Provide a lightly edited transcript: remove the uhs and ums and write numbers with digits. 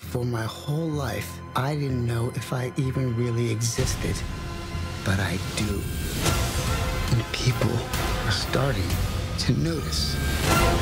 For my whole life, I didn't know if I even really existed. But I do. And people are starting to notice.